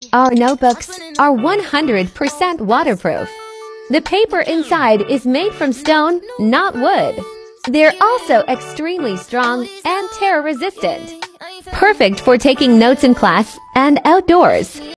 Our notebooks are 100% waterproof. The paper inside is made from stone, not wood. They're also extremely strong and tear-resistant. Perfect for taking notes in class and outdoors.